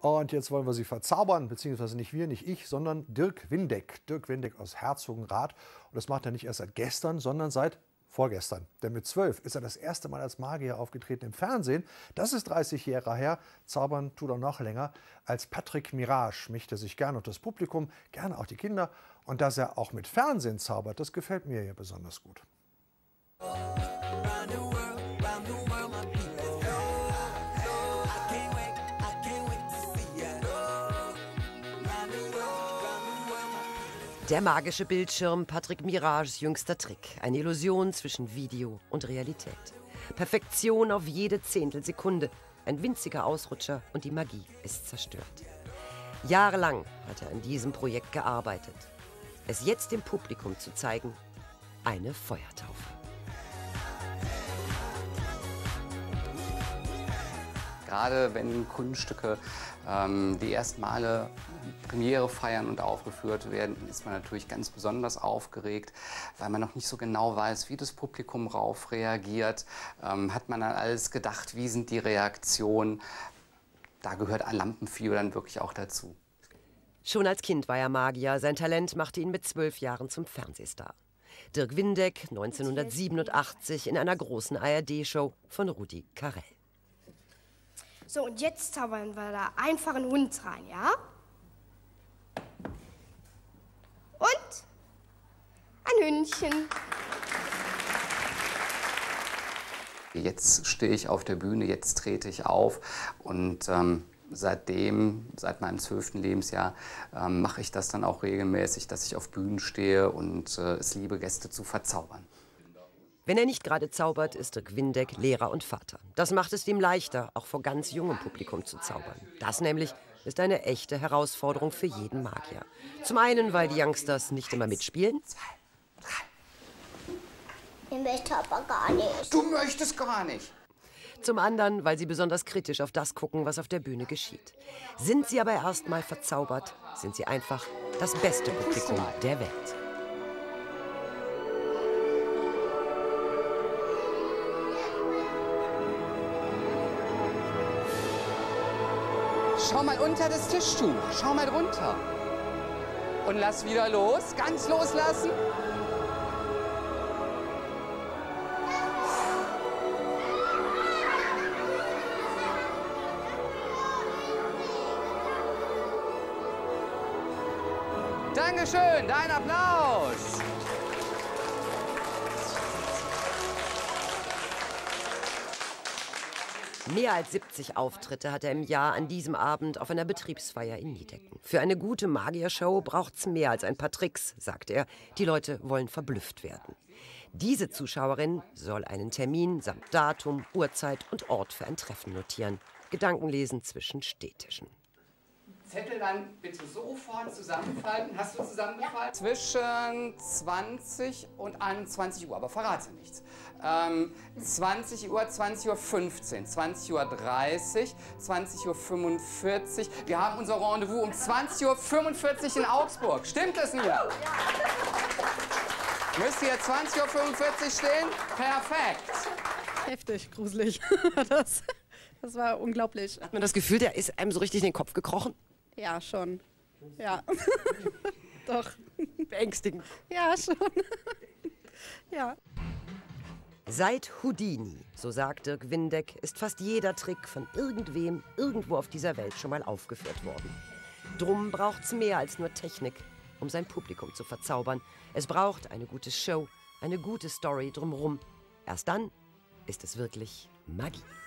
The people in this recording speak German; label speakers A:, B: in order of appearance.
A: Und jetzt wollen wir sie verzaubern, beziehungsweise nicht wir, nicht ich, sondern Dirk Windeck. Dirk Windeck aus Herzogenrath. Und das macht er nicht erst seit gestern, sondern seit vorgestern. Denn mit 12 ist er das erste Mal als Magier aufgetreten im Fernsehen. Das ist 30 Jahre her. Zaubern tut er noch länger. Als Patrick Mirage mischt er sich gerne unter das Publikum, gerne auch die Kinder. Und dass er auch mit Fernsehen zaubert, das gefällt mir ja besonders gut.
B: Der magische Bildschirm, Patrick Mirages jüngster Trick. Eine Illusion zwischen Video und Realität. Perfektion auf jede Zehntelsekunde. Ein winziger Ausrutscher und die Magie ist zerstört. Jahrelang hat er an diesem Projekt gearbeitet. Es jetzt dem Publikum zu zeigen, eine Feuertaufe.
C: Gerade wenn Kunststücke die ersten Male Premiere feiern und aufgeführt werden, ist man natürlich ganz besonders aufgeregt, weil man noch nicht so genau weiß, wie das Publikum rauf reagiert. Hat man an alles gedacht, wie sind die Reaktionen? Da gehört Lampenfieber dann wirklich auch dazu.
B: Schon als Kind war er Magier. Sein Talent machte ihn mit 12 Jahren zum Fernsehstar. Dirk Windeck, 1987 in einer großen ARD-Show von Rudi Carrell.
D: So, und jetzt zaubern wir da einfach einen Hund rein, ja? Und ein Hündchen.
C: Jetzt stehe ich auf der Bühne, jetzt trete ich auf und seit meinem 12. Lebensjahr mache ich das dann auch regelmäßig, dass ich auf Bühnen stehe und es liebe, Gäste zu verzaubern.
B: Wenn er nicht gerade zaubert, ist Dirk Windeck Lehrer und Vater. Das macht es ihm leichter, auch vor ganz jungem Publikum zu zaubern. Das nämlich ist eine echte Herausforderung für jeden Magier. Zum einen, weil die Youngsters nicht immer mitspielen.
C: 2, 3.
E: Ich möchte aber gar nicht.
C: Du möchtest gar nicht.
B: Zum anderen, weil sie besonders kritisch auf das gucken, was auf der Bühne geschieht. Sind sie aber erst mal verzaubert, sind sie einfach das beste Publikum der Welt.
C: Schau mal unter das Tischtuch, schau mal drunter. Und lass wieder los, ganz loslassen. Dankeschön, dein Applaus.
B: Mehr als 70 Auftritte hat er im Jahr an diesem Abend auf einer Betriebsfeier in Niedecken. Für eine gute Magiershow braucht's mehr als ein paar Tricks, sagt er. Die Leute wollen verblüfft werden. Diese Zuschauerin soll einen Termin samt Datum, Uhrzeit und Ort für ein Treffen notieren. Gedankenlesen zwischen Stehtischen.
C: Zettel dann bitte sofort zusammenfalten. Hast du zusammengefalten? Ja. Zwischen 20 und 21 Uhr, aber verrate nichts. 20 Uhr, 20:15 Uhr, 20:30 Uhr, 20:45 Uhr. Wir haben unser Rendezvous um 20:45 Uhr in Augsburg. Stimmt es mir? Ja. Müsst ihr 20:45 Uhr stehen? Perfekt.
F: Heftig, gruselig. Das war unglaublich.
B: Hat man das Gefühl, der ist einem so richtig in den Kopf gekrochen?
F: Ja, schon. Ja. Doch.
B: Beängstigend.
F: Ja, schon. Ja.
B: Seit Houdini, so sagt Dirk Windeck, ist fast jeder Trick von irgendwem irgendwo auf dieser Welt schon mal aufgeführt worden. Drum braucht's mehr als nur Technik, um sein Publikum zu verzaubern. Es braucht eine gute Show, eine gute Story drumherum. Erst dann ist es wirklich Magie.